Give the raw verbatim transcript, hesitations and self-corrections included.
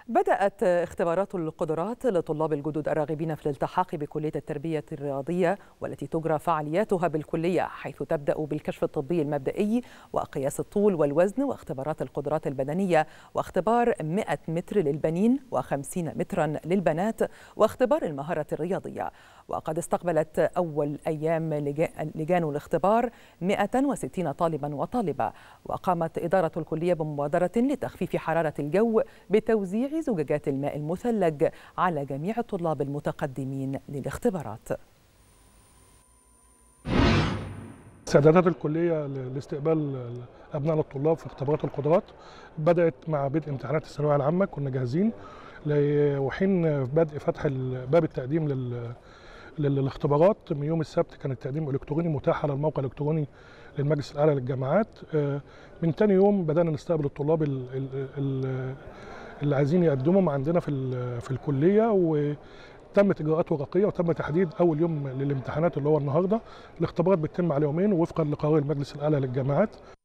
بدأت اختبارات القدرات لطلاب الجدد الراغبين في الالتحاق بكلية التربية الرياضية والتي تجرى فعالياتها بالكلية، حيث تبدأ بالكشف الطبي المبدئي وقياس الطول والوزن واختبارات القدرات البدنية واختبار مئة متر للبنين وخمسين مترا للبنات واختبار المهارة الرياضية. وقد استقبلت أول أيام لجان الاختبار مئة وستين طالبا وطالبة. وقامت إدارة الكلية بمبادرة لتخفيف حرارة الجو بتوزيع زجاجات الماء المثلج على جميع الطلاب المتقدمين للاختبارات. استعدادات الكلية لاستقبال أبناء الطلاب في اختبارات القدرات بدأت مع بدء امتحانات الثانوية العامة. كنا جاهزين، وحين بدء فتح باب التقديم لل للاختبارات من يوم السبت كان التقديم الإلكتروني متاح على الموقع الإلكتروني للمجلس الأعلى للجامعات. من تاني يوم بدأنا نستقبل الطلاب اللي عايزين يقدموا عندنا في في الكلية، وتمت إجراءات ورقية وتم تحديد أول يوم للامتحانات اللي هو النهارده. الاختبارات بتتم على يومين وفقا لقرار المجلس الأعلى للجامعات.